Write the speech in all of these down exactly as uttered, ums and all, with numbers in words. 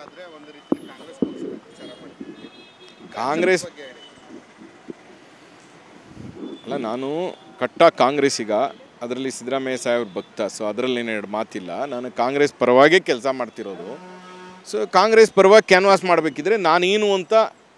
ಕಾಂಗ್ರೆಸ್ ಅಲ್ಲ, ನಾನು ಕಟ್ಟ ಕಾಂಗ್ರೆಸ್ಸಿಗ, ಅದರಲ್ಲಿ ಸಿದ್ದರಾಮಯ್ಯ ಸಾಹೇಬ್ರ ಭಕ್ತ. ಸೊ ಅದರಲ್ಲಿ ಎರಡು ಮಾತಿಲ್ಲ. ನಾನು ಕಾಂಗ್ರೆಸ್ ಪರವಾಗೇ ಕೆಲಸ ಮಾಡ್ತಿರೋದು. ಸೊ ಕಾಂಗ್ರೆಸ್ ಪರವಾಗಿ ಕ್ಯಾನ್ವಾಸ್ ಮಾಡಬೇಕಿದ್ರೆ ನಾನೇನು ಅಂತ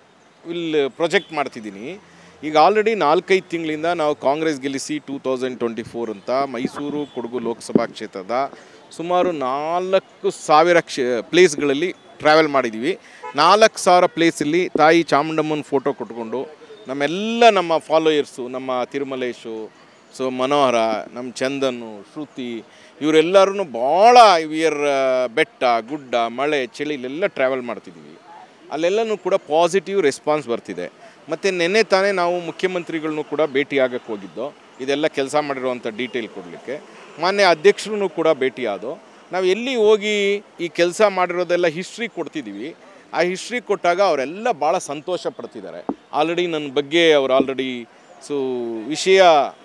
ಇಲ್ಲಿ ಪ್ರೊಜೆಕ್ಟ್ ಮಾಡ್ತಿದ್ದೀನಿ. ಈಗ ಆಲ್ರೆಡಿ ನಾಲ್ಕೈದು ತಿಂಗಳಿಂದ ನಾವು ಕಾಂಗ್ರೆಸ್ ಗೆಲ್ಲಿಸಿ ಟೂ ತೌಸಂಡ್ ಟ್ವೆಂಟಿ ಫೋರ್ ಅಂತ ಮೈಸೂರು ಕೊಡಗು ಲೋಕಸಭಾ ಕ್ಷೇತ್ರದ ಸುಮಾರು ನಾಲ್ಕು ಸಾವಿರ ಕ್ಷೇ ಪ್ಲೇಸ್ಗಳಲ್ಲಿ ಟ್ರಾವೆಲ್ ಮಾಡಿದ್ದೀವಿ. ನಾಲ್ಕು ಸಾವಿರ ಪ್ಲೇಸಲ್ಲಿ ತಾಯಿ ಚಾಮುಂಡಮ್ಮನ ಫೋಟೋ ಕೊಟ್ಕೊಂಡು ನಮ್ಮೆಲ್ಲ ನಮ್ಮ ಫಾಲೋಯರ್ಸು, ನಮ್ಮ ತಿರುಮಲೇಶು, ಸೊ ಮನೋಹರ, ನಮ್ಮ ಚಂದನ್ನು, ಶ್ರುತಿ, ಇವರೆಲ್ಲರೂ ಭಾಳ ವಿಯರ್ ಬೆಟ್ಟ ಗುಡ್ಡ ಮಳೆ ಚಳಿಲೆಲ್ಲ ಟ್ರಾವೆಲ್ ಮಾಡ್ತಿದ್ದೀವಿ. ಅಲ್ಲೆಲ್ಲನೂ ಕೂಡ ಪಾಸಿಟಿವ್ ರೆಸ್ಪಾನ್ಸ್ ಬರ್ತಿದೆ. ಮತ್ತು ನಿನ್ನೆ ತಾನೇ ನಾವು ಮುಖ್ಯಮಂತ್ರಿಗಳನ್ನೂ ಕೂಡ ಭೇಟಿಯಾಗಕ್ಕೆ ಹೋಗಿದ್ದೋ, ಇದೆಲ್ಲ ಕೆಲಸ ಮಾಡಿರುವಂಥ ಡೀಟೇಲ್ ಕೊಡಲಿಕ್ಕೆ. ಮಾನ್ಯ ಅಧ್ಯಕ್ಷರೂ ಕೂಡ ಭೇಟಿಯಾದೋ. ನಾವು ಎಲ್ಲಿ ಹೋಗಿ ಈ ಕೆಲಸ ಮಾಡಿರೋದೆಲ್ಲ ಹಿಸ್ಟ್ರಿ ಕೊಡ್ತಿದ್ದೀವಿ. ಆ ಹಿಸ್ಟ್ರಿ ಕೊಟ್ಟಾಗ ಅವರೆಲ್ಲ ಭಾಳ ಸಂತೋಷ ಪಡ್ತಿದ್ದಾರೆ. ಆಲ್ರೆಡಿ ನನ್ನ ಬಗ್ಗೆ ಅವ್ರು ಆಲ್ರೆಡಿ ಸೊ ವಿಷಯ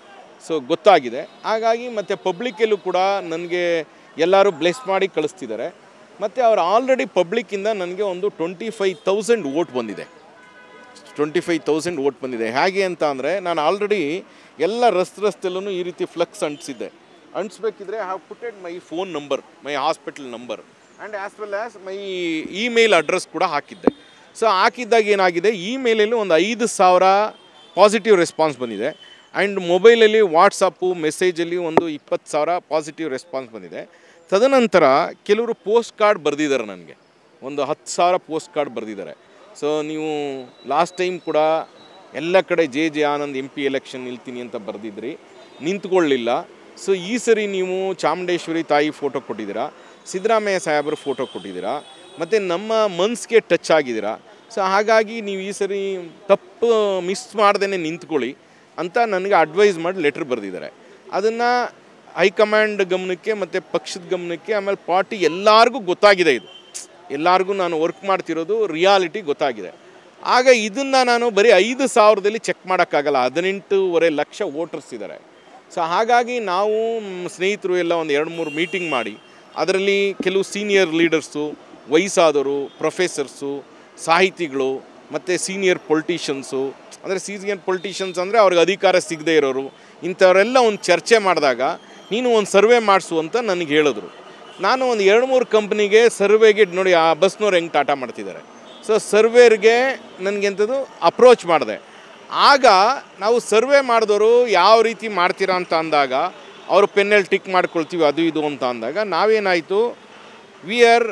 ಸೊ ಗೊತ್ತಾಗಿದೆ. ಹಾಗಾಗಿ ಮತ್ತು ಪಬ್ಲಿಕ್ಕಲ್ಲೂ ಕೂಡ ನನಗೆ ಎಲ್ಲರೂ ಬ್ಲೆಸ್ ಮಾಡಿ ಕಳಿಸ್ತಿದ್ದಾರೆ. ಮತ್ತು ಅವ್ರು ಆಲ್ರೆಡಿ ಪಬ್ಲಿಕ್ಕಿಂದ ನನಗೆ ಒಂದು ಟ್ವೆಂಟಿ ಫೈವ್ ತೌಸಂಡ್ ವೋಟ್ ಬಂದಿದೆ. ಟ್ವೆಂಟಿ ಫೈವ್ ತೌಸಂಡ್ ವೋಟ್ ಬಂದಿದೆ. ಹೇಗೆ ಅಂತ ಅಂದರೆ ನಾನು ಆಲ್ರೆಡಿ ಎಲ್ಲ ರಸ್ತೆ ರಸ್ತೆಲ್ಲೂ ಈ ರೀತಿ ಫ್ಲಕ್ಸ್ ಅಂಟಿಸಿದ್ದೆ. ಅಂಟಿಸ್ಬೇಕಿದ್ರೆ have putted my phone number, my hospital number and as well as my email address ಕೂಡ ಹಾಕಿದ್ದೆ. ಸೊ ಹಾಕಿದ್ದಾಗ ಏನಾಗಿದೆ, ಇಮೇಲಲ್ಲಿ ಒಂದು ಐದು ಸಾವಿರ ಪಾಸಿಟಿವ್ ರೆಸ್ಪಾನ್ಸ್ ಬಂದಿದೆ. ಆ್ಯಂಡ್ ಮೊಬೈಲಲ್ಲಿ ವಾಟ್ಸಪ್ಪು ಮೆಸೇಜಲ್ಲಿ ಒಂದು ಇಪ್ಪತ್ತು ಸಾವಿರ ಪಾಸಿಟಿವ್ ರೆಸ್ಪಾನ್ಸ್ ಬಂದಿದೆ. ತದನಂತರ ಕೆಲವರು ಪೋಸ್ಟ್ ಕಾರ್ಡ್ ಬರೆದಿದ್ದಾರೆ ನನಗೆ, ಒಂದು ಹತ್ತು ಸಾವಿರ ಪೋಸ್ಟ್ ಕಾರ್ಡ್ ಬರೆದಿದ್ದಾರೆ. ಸೊ ನೀವು ಲಾಸ್ಟ್ ಟೈಮ್ ಕೂಡ ಎಲ್ಲ ಕಡೆ J J Anand M P election ನಿಲ್ತೀನಿ ಅಂತ ಬರೆದಿದ್ರಿ, ನಿಂತ್ಕೊಳ್ಳಿಲ್ಲ. ಸೊ ಈ ಸರಿ ನೀವು ಚಾಮುಂಡೇಶ್ವರಿ ತಾಯಿ ಫೋಟೋ ಕೊಟ್ಟಿದ್ದೀರಾ, ಸಿದ್ದರಾಮಯ್ಯ ಸಾಹೇಬ್ರ ಫೋಟೋ ಕೊಟ್ಟಿದ್ದೀರಾ, ಮತ್ತು ನಮ್ಮ ಮನ್ಸಿಗೆ ಟಚ್ ಆಗಿದ್ದೀರಾ. ಸೊ ಹಾಗಾಗಿ ನೀವು ಈ ಸರಿ ತಪ್ಪು ಮಿಸ್ ಮಾಡ್ದೇ ನಿಂತ್ಕೊಳ್ಳಿ ಅಂತ ನನಗೆ ಅಡ್ವೈಸ್ ಮಾಡಿ ಲೆಟ್ರ್ ಬರೆದಿದ್ದಾರೆ. ಅದನ್ನು ಹೈಕಮಾಂಡ್ ಗಮನಕ್ಕೆ ಮತ್ತು ಪಕ್ಷದ ಗಮನಕ್ಕೆ, ಆಮೇಲೆ ಪಾರ್ಟಿ ಎಲ್ಲರಿಗೂ ಗೊತ್ತಾಗಿದೆ. ಇದು ಎಲ್ಲರಿಗೂ ನಾನು ವರ್ಕ್ ಮಾಡ್ತಿರೋದು ರಿಯಾಲಿಟಿ ಗೊತ್ತಾಗಿದೆ. ಆಗ ಇದನ್ನು ನಾನು ಬರೀ ಐದು ಸಾವಿರದಲ್ಲಿ ಚೆಕ್ ಮಾಡೋಕ್ಕಾಗಲ್ಲ. ಹದಿನೆಂಟೂವರೆ ಲಕ್ಷ ವೋಟರ್ಸ್ ಇದ್ದಾರೆ. ಸೊ ಹಾಗಾಗಿ ನಾವು ಸ್ನೇಹಿತರು ಎಲ್ಲ ಒಂದು ಎರಡು ಮೂರು ಮೀಟಿಂಗ್ ಮಾಡಿ, ಅದರಲ್ಲಿ ಕೆಲವು ಸೀನಿಯರ್ ಲೀಡರ್ಸು, ವಯಸ್ಸಾದವರು, ಪ್ರೊಫೆಸರ್ಸು, ಸಾಹಿತಿಗಳು ಮತ್ತು ಸೀನಿಯರ್ ಪೊಲಿಟಿಷನ್ಸು, ಅಂದರೆ ಸೀನಿಯರ್ ಪೊಲಿಟಿಷನ್ಸ್ ಅಂದರೆ ಅವ್ರಿಗೆ ಅಧಿಕಾರ ಸಿಗದೇ ಇರೋರು, ಇಂಥವರೆಲ್ಲ ಒಂದು ಚರ್ಚೆ ಮಾಡಿದಾಗ ನೀನು ಒಂದು ಸರ್ವೆ ಮಾಡಿಸು ಅಂತ ನನಗೆ ಹೇಳಿದ್ರು. ನಾನು ಒಂದು ಎರಡು ಮೂರು ಕಂಪ್ನಿಗೆ ಸರ್ವೆಗೆ ನೋಡಿ ಆ ಬಸ್ನವ್ರು ಹೆಂಗೆ ಟಾಟಾ ಮಾಡ್ತಿದ್ದಾರೆ. ಸೊ ಸರ್ವೇರ್ಗೆ ನನಗೆಂಥದ್ದು ಅಪ್ರೋಚ್ ಮಾಡಿದೆ. ಆಗ ನಾವು ಸರ್ವೆ ಮಾಡಿದವರು ಯಾವ ರೀತಿ ಮಾಡ್ತೀರಾ ಅಂತ ಅಂದಾಗ ಅವರು ಪೆನ್ನಲ್ಲಿ ಟಿಕ್ ಮಾಡ್ಕೊಳ್ತೀವಿ ಅದು ಇದು ಅಂತ ಅಂದಾಗ ನಾವೇನಾಯಿತು, ವಿ ಆರ್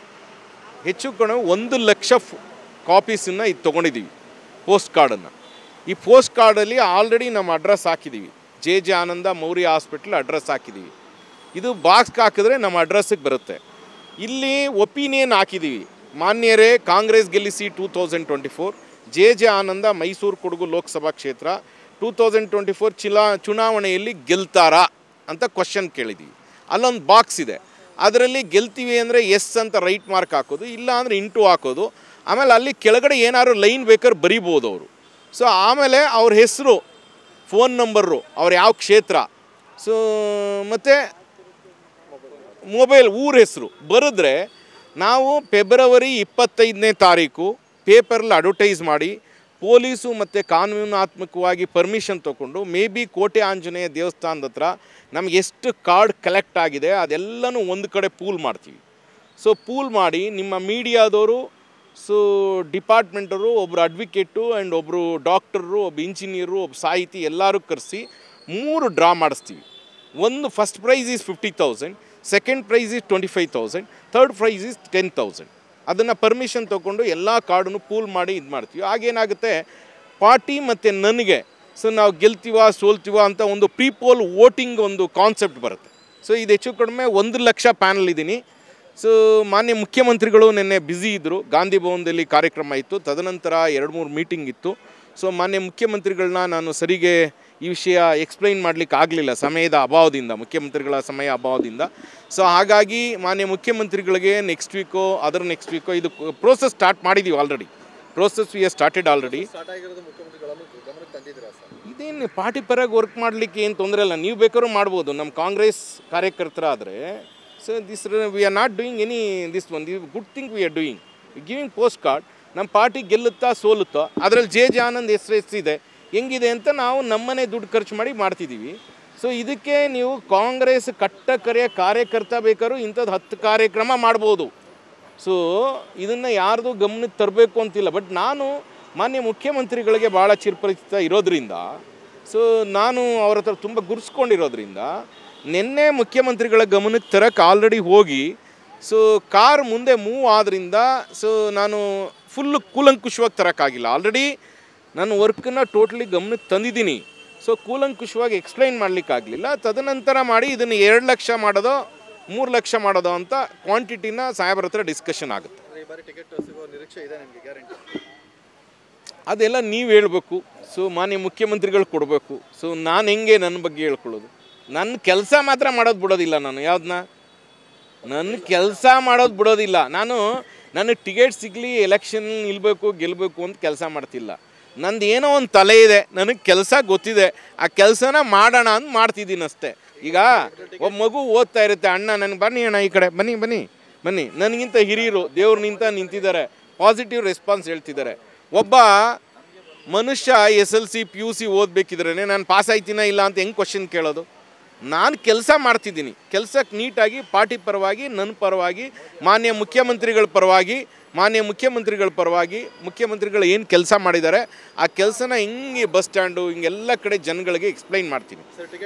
ಹೆಚ್ಚು ಕಣು ಒಂದು ಲಕ್ಷ ಕಾಪೀಸನ್ನು ಇದು ತೊಗೊಂಡಿದ್ದೀವಿ ಪೋಸ್ಟ್ ಕಾರ್ಡನ್ನು. ಈ ಪೋಸ್ಟ್ ಕಾರ್ಡಲ್ಲಿ ಆಲ್ರೆಡಿ ನಮ್ಮ ಅಡ್ರೆಸ್ ಹಾಕಿದ್ದೀವಿ, J J Ananda Maurya hospital address ಹಾಕಿದ್ದೀವಿ. ಇದು ಬಾಕ್ಸ್ಗೆ ಹಾಕಿದ್ರೆ ನಮ್ಮ ಅಡ್ರೆಸ್ಸಿಗೆ ಬರುತ್ತೆ. ಇಲ್ಲಿ ಒಪಿನಿಯನ್ ಹಾಕಿದ್ದೀವಿ, ಮಾನ್ಯರೇ ಕಾಂಗ್ರೆಸ್ ಗೆಲ್ಲಿಸಿ two thousand twenty four J J Ananda Mysuru Kodagu Lok Sabha ಕ್ಷೇತ್ರ ಟೂ ತೌಸಂಡ್ ಟ್ವೆಂಟಿ ಫೋರ್ ಚಿಲಾ ಚುನಾವಣೆಯಲ್ಲಿ ಗೆಲ್ತಾರಾ ಅಂತ ಕ್ವಶನ್ ಕೇಳಿದ್ದೀವಿ. ಅಲ್ಲೊಂದು ಬಾಕ್ಸ್ ಇದೆ, ಅದರಲ್ಲಿ ಗೆಲ್ತೀವಿ ಅಂದರೆ ಎಸ್ ಅಂತ ರೈಟ್ ಮಾರ್ಕ್ ಹಾಕೋದು, ಇಲ್ಲ ಅಂದರೆ ಇಂಟು ಹಾಕೋದು. ಆಮೇಲೆ ಅಲ್ಲಿ ಕೆಳಗಡೆ ಏನಾದ್ರು ಲೈನ್ ಬೇಕಾದ್ರೆ ಬರಿಬೋದು ಅವರು. ಸೊ ಆಮೇಲೆ ಅವ್ರ ಹೆಸರು, ಫೋನ್ ನಂಬರು, ಅವ್ರು ಯಾವ ಕ್ಷೇತ್ರ, ಸೊ ಮತ್ತು ಮೊಬೈಲ್ ಊರ ಹೆಸರು ಬರೆದ್ರೆ ನಾವು ಫೆಬ್ರವರಿ ಇಪ್ಪತ್ತೈದನೇ ತಾರೀಕು ಪೇಪರಲ್ಲಿ ಅಡ್ವರ್ಟೈಸ್ ಮಾಡಿ ಪೊಲೀಸು ಮತ್ತು ಕಾನೂನಾತ್ಮಕವಾಗಿ ಪರ್ಮಿಷನ್ ತೊಗೊಂಡು ಮೇ ಬಿ ಕೋಟೆ ಆಂಜನೇಯ ದೇವಸ್ಥಾನದ ಹತ್ರ ನಮ್ಗೆ ಎಷ್ಟು ಕಾರ್ಡ್ ಕಲೆಕ್ಟ್ ಆಗಿದೆ ಅದೆಲ್ಲನೂ ಒಂದು ಕಡೆ ಪೂಲ್ ಮಾಡ್ತೀವಿ. ಸೊ ಪೂಲ್ ಮಾಡಿ ನಿಮ್ಮ ಮೀಡಿಯಾದವರು, ಸೊ ಡಿಪಾರ್ಟ್ಮೆಂಟರು, ಒಬ್ಬರು ಅಡ್ವೊಕೇಟು ಆ್ಯಂಡ್ ಒಬ್ಬರು ಡಾಕ್ಟರು, ಒಬ್ಬ ಇಂಜಿನಿಯರು, ಒಬ್ಬ ಸಾಹಿತಿ ಎಲ್ಲರೂ ಕರೆಸಿ ಮೂರು ಡ್ರಾ ಮಾಡಿಸ್ತೀವಿ. ಒಂದು first prize is fifty thousand, second prize is twenty five thousand, third prize is ten thousand. ಅದನ್ನು ಪರ್ಮಿಷನ್ ತೊಗೊಂಡು ಎಲ್ಲ ಕಾರ್ಡನ್ನು ಪೂಲ್ ಮಾಡಿ ಇದು ಮಾಡ್ತೀವಿ. ಆಗೇನಾಗುತ್ತೆ, ಪಾರ್ಟಿ ಮತ್ತು ನನಗೆ ಸೊ ನಾವು ಗೆಲ್ತೀವ ಸೋಲ್ತೀವ ಅಂತ ಒಂದು ಪ್ರೀಪೋಲ್ ವೋಟಿಂಗ್ ಒಂದು ಕಾನ್ಸೆಪ್ಟ್ ಬರುತ್ತೆ. ಸೊ ಇದು ಹೆಚ್ಚು ಕಡಿಮೆ ಒಂದು ಲಕ್ಷ ಪ್ಯಾನಲ್ ಇದ್ದೀನಿ. ಸೊ ಮಾನ್ಯ ಮುಖ್ಯಮಂತ್ರಿಗಳು ನಿನ್ನೆ ಬ್ಯುಸಿ ಇದ್ದರು, ಗಾಂಧಿ ಭವನದಲ್ಲಿ ಕಾರ್ಯಕ್ರಮ ಇತ್ತು, ತದನಂತರ ಎರಡು ಮೂರು ಮೀಟಿಂಗ್ ಇತ್ತು. ಸೊ ಮಾನ್ಯ ಮುಖ್ಯಮಂತ್ರಿಗಳನ್ನ ನಾನು ಸರಿಗೆ ಈ ವಿಷಯ ಎಕ್ಸ್ಪ್ಲೈನ್ ಮಾಡಲಿಕ್ಕೆ ಆಗಲಿಲ್ಲ ಸಮಯದ ಅಭಾವದಿಂದ, ಮುಖ್ಯಮಂತ್ರಿಗಳ ಸಮಯ ಅಭಾವದಿಂದ. ಸೊ ಹಾಗಾಗಿ ಮಾನ್ಯ ಮುಖ್ಯಮಂತ್ರಿಗಳಿಗೆ ನೆಕ್ಸ್ಟ್ ವೀಕೋ ಅದರ ನೆಕ್ಸ್ಟ್ ವೀಕೋ ಇದು ಪ್ರೋಸೆಸ್ ಸ್ಟಾರ್ಟ್ ಮಾಡಿದ್ದೀವಿ. Already process we are started already. ಇದೇನು ಪಾರ್ಟಿ ಪರವಾಗಿ ವರ್ಕ್ ಮಾಡಲಿಕ್ಕೆ ಏನು ತೊಂದರೆ ಇಲ್ಲ, ನೀವು ಬೇಕಾದ್ರೂ ಮಾಡ್ಬೋದು. ನಮ್ಮ ಕಾಂಗ್ರೆಸ್ ಕಾರ್ಯಕರ್ತರಾದರೆ so this we are not doing any this one the good thing we are doing giving post card. ನಮ್ಮ ಪಾರ್ಟಿ ಗೆಲ್ಲುತ್ತಾ ಸೋಲುತ್ತೋ ಅದರಲ್ಲಿ ಜೆ ಜೆ ಆನಂದ್ ಹೆಸರು ಎಷ್ಟಿದೆ ಹೆಂಗಿದೆ ಅಂತ ನಾವು ನಮ್ಮನೆ ದುಡ್ಡು ಖರ್ಚು ಮಾಡಿ ಮಾಡ್ತಿದ್ದೀವಿ. ಸೊ ಇದಕ್ಕೆ ನೀವು ಕಾಂಗ್ರೆಸ್ ಕಟ್ಟ ಕರೆಯ ಕಾರ್ಯಕರ್ತ ಬೇಕಾದ್ರೂ ಇಂಥದ್ದು ಹತ್ತು ಕಾರ್ಯಕ್ರಮ ಮಾಡ್ಬೋದು. ಸೊ ಇದನ್ನು ಯಾರ್ದು ಗಮನಕ್ಕೆ ತರಬೇಕು ಅಂತಿಲ್ಲ. ಬಟ್ ನಾನು ಮಾನ್ಯ ಮುಖ್ಯಮಂತ್ರಿಗಳಿಗೆ ಭಾಳ ಚಿರಪರಿಚಿತ ಇರೋದ್ರಿಂದ, ಸೊ ನಾನು ಅವ್ರ ಹತ್ರ ತುಂಬ ಗುರ್ಸ್ಕೊಂಡಿರೋದ್ರಿಂದ ನಿನ್ನೆ ಮುಖ್ಯಮಂತ್ರಿಗಳ ಗಮನಕ್ಕೆ ತರಕ್ಕೆ ಆಲ್ರೆಡಿ ಹೋಗಿ, ಸೊ ಕಾರ್ ಮುಂದೆ ಮೂವ್ ಆದ್ದರಿಂದ ಸೊ ನಾನು ಫುಲ್ಲು ಕೂಲಂಕುಷವಾಗಿ ತರೋಕ್ಕಾಗಿಲ್ಲ. ಆಲ್ರೆಡಿ ನಾನು ವರ್ಕನ್ನು ಟೋಟ್ಲಿ ಗಮನಕ್ಕೆ ತಂದಿದ್ದೀನಿ. ಸೊ ಕೂಲಂಕುಷವಾಗಿ ಎಕ್ಸ್ಪ್ಲೈನ್ ಮಾಡಲಿಕ್ಕಾಗಲಿಲ್ಲ. ತದನಂತರ ಮಾಡಿ ಇದನ್ನು ಎರಡು ಲಕ್ಷ ಮಾಡೋದೋ ಮೂರು ಲಕ್ಷ ಮಾಡೋದೋ ಅಂತ ಕ್ವಾಂಟಿಟಿನ ಸಾಹೇಬ್ರ ಹತ್ರ ಡಿಸ್ಕಷನ್ ಆಗುತ್ತೆ. ಅದೆಲ್ಲ ನೀವು ಹೇಳಬೇಕು. ಸೊ ಮಾನ್ಯ ಮುಖ್ಯಮಂತ್ರಿಗಳು ಕೊಡಬೇಕು. ಸೊ ನಾನು ಹೆಂಗೆ ನನ್ನ ಬಗ್ಗೆ ಹೇಳ್ಕೊಳ್ಳೋದು? ನನ್ನ ಕೆಲಸ ಮಾತ್ರ ಮಾಡೋದು ಬಿಡೋದಿಲ್ಲ. ನಾನು ಯಾವುದನ್ನ ನನ್ನ ಕೆಲಸ ಮಾಡೋದು ಬಿಡೋದಿಲ್ಲ. ನಾನು ನನಗೆ ಟಿಕೆಟ್ ಸಿಗಲಿ, ಎಲೆಕ್ಷನ್ ನಿಲ್ಲಬೇಕು, ಗೆಲ್ಲಬೇಕು ಅಂತ ಕೆಲಸ ಮಾಡ್ತಿಲ್ಲ. ನಂದು ಏನೋ ಒಂದು ತಲೆ ಇದೆ, ನನಗೆ ಕೆಲಸ ಗೊತ್ತಿದೆ, ಆ ಕೆಲಸನ ಮಾಡೋಣ ಅಂತ ಮಾಡ್ತಿದ್ದೀನಿ ಅಷ್ಟೇ. ಈಗ ಒಬ್ಬ ಮಗು ಓದ್ತಾ ಇರುತ್ತೆ, ಅಣ್ಣ ನನಗೆ ಬನ್ನಿ ಅಣ್ಣ ಈ ಕಡೆ ಬನ್ನಿ ಬನ್ನಿ ಬನ್ನಿ ನನಗಿಂತ ಹಿರಿಯರು ದೇವ್ರು ನಿಂತ ನಿಂತಿದ್ದಾರೆ, ಪಾಸಿಟಿವ್ ರೆಸ್ಪಾನ್ಸ್ ಹೇಳ್ತಿದ್ದಾರೆ. ಒಬ್ಬ ಮನುಷ್ಯ S L C P U C ಓದಬೇಕಿದ್ರೇ ನಾನು ಪಾಸ್ ಆಯ್ತೀನ ಇಲ್ಲ ಅಂತ ಹೆಂಗೆ ಕ್ವಶನ್ ಕೇಳೋದು? ನಾನು ಕೆಲಸ ಮಾಡ್ತಿದ್ದೀನಿ. ಕೆಲಸಕ್ಕೆ ನೀಟಾಗಿ ಪಾರ್ಟಿ ಪರವಾಗಿ, ನನ್ನ ಪರವಾಗಿ, ಮಾನ್ಯ ಮುಖ್ಯಮಂತ್ರಿಗಳ ಪರವಾಗಿ, ಮಾನ್ಯ ಮುಖ್ಯಮಂತ್ರಿಗಳ ಪರವಾಗಿ ಮುಖ್ಯಮಂತ್ರಿಗಳು ಏನು ಕೆಲಸ ಮಾಡಿದ್ದಾರೆ ಆ ಕೆಲಸನ ಹಿಂಗೆ ಬಸ್ ಸ್ಟ್ಯಾಂಡು ಹಿಂಗೆಲ್ಲ ಕಡೆ ಜನಗಳಿಗೆ ಎಕ್ಸ್ಪ್ಲೈನ್ ಮಾಡ್ತೀನಿ.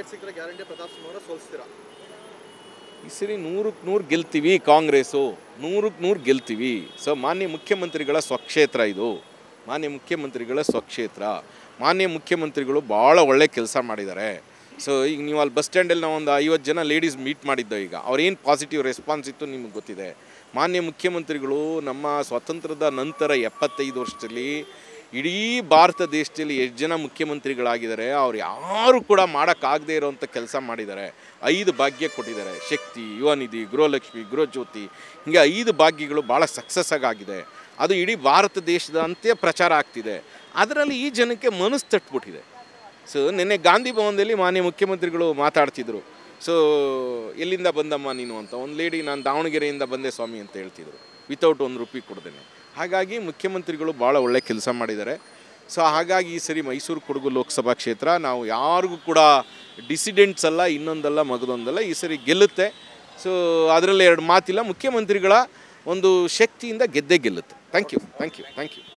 ಈ ಸರಿ ನೂರಕ್ಕೆ ನೂರು ಗೆಲ್ತೀವಿ. ಕಾಂಗ್ರೆಸ್ಸು ನೂರಕ್ಕೆ ನೂರು ಗೆಲ್ತೀವಿ. ಸೊ ಮಾನ್ಯ ಮುಖ್ಯಮಂತ್ರಿಗಳ ಸ್ವಕ್ಷೇತ್ರ ಇದು. ಮಾನ್ಯ ಮುಖ್ಯಮಂತ್ರಿಗಳ ಸ್ವಕ್ಷೇತ್ರ. ಮಾನ್ಯ ಮುಖ್ಯಮಂತ್ರಿಗಳು ಭಾಳ ಒಳ್ಳೆ ಕೆಲಸ ಮಾಡಿದ್ದಾರೆ. ಸೊ ಈಗ ನೀವು ಅಲ್ಲಿ ಬಸ್ ಸ್ಟ್ಯಾಂಡಲ್ಲಿ ನಾವು ಒಂದು ಐವತ್ತು ಜನ ಲೇಡೀಸ್ ಮೀಟ್ ಮಾಡಿದ್ದೋ. ಈಗ ಅವ್ರೇನು ಪಾಸಿಟಿವ್ ರೆಸ್ಪಾನ್ಸ್ ಇತ್ತು ನಿಮಗೆ ಗೊತ್ತಿದೆ. ಮಾನ್ಯ ಮುಖ್ಯಮಂತ್ರಿಗಳು ನಮ್ಮ ಸ್ವಾತಂತ್ರ್ಯದ ನಂತರ ಎಪ್ಪತ್ತೈದು ವರ್ಷದಲ್ಲಿ ಇಡೀ ಭಾರತ ದೇಶದಲ್ಲಿ ಎಷ್ಟು ಜನ ಮುಖ್ಯಮಂತ್ರಿಗಳಾಗಿದ್ದಾರೆ, ಅವ್ರು ಯಾರು ಕೂಡ ಮಾಡೋಕ್ಕಾಗದೇ ಇರೋವಂಥ ಕೆಲಸ ಮಾಡಿದ್ದಾರೆ. ಐದು ಭಾಗ್ಯ ಕೊಟ್ಟಿದ್ದಾರೆ. ಶಕ್ತಿ, ಯುವನಿಧಿ, ಗೃಹಲಕ್ಷ್ಮಿ, ಗೃಹಜ್ಯೋತಿ, ಹೀಗೆ ಐದು ಭಾಗ್ಯಗಳು ಭಾಳ ಸಕ್ಸಸ್ ಆಗಿದೆ. ಅದು ಇಡೀ ಭಾರತ ದೇಶದ ಅಂತ್ಯ ಪ್ರಚಾರ ಆಗ್ತಿದೆ. ಅದರಲ್ಲಿ ಈ ಜನಕ್ಕೆ ಮನಸ್ಸು ತಟ್ಬಿಟ್ಟಿದೆ. ಸೊ ನಿನ್ನೆ ಗಾಂಧಿ ಭವನದಲ್ಲಿ ಮಾನ್ಯ ಮುಖ್ಯಮಂತ್ರಿಗಳು ಮಾತಾಡ್ತಿದ್ರು. ಸೊ ಎಲ್ಲಿಂದ ಬಂದಮ್ಮ ನೀನು ಅಂತ. ಒಂದು ಲೇಡಿ ನಾನು ದಾವಣಗೆರೆಯಿಂದ ಬಂದೆ ಸ್ವಾಮಿ ಅಂತ ಹೇಳ್ತಿದ್ರು, ವಿತೌಟ್ ಒಂದು ರೂಪಾಯಿ ಕೊಡ್ದೇನೆ. ಹಾಗಾಗಿ ಮುಖ್ಯಮಂತ್ರಿಗಳು ಭಾಳ ಒಳ್ಳೆ ಕೆಲಸ ಮಾಡಿದ್ದಾರೆ. ಸೊ ಹಾಗಾಗಿ ಈ ಸರಿ ಮೈಸೂರು ಕೊಡಗು ಲೋಕಸಭಾ ಕ್ಷೇತ್ರ ನಾವು ಯಾರಿಗೂ ಕೂಡ ಡಿಸಿಡೆಂಟ್ಸ್ ಅಲ್ಲ, ಇನ್ನೊಂದಲ್ಲ ಮಗದೊಂದಲ್ಲ, ಈ ಸರಿ ಗೆಲ್ಲುತ್ತೆ. ಸೊ ಅದರಲ್ಲಿ ಎರಡು ಮಾತಿಲ್ಲ. ಮುಖ್ಯಮಂತ್ರಿಗಳ ಒಂದು ಶಕ್ತಿಯಿಂದ ಗೆದ್ದೇ ಗೆಲ್ಲುತ್ತೆ. Thank you thank you thank you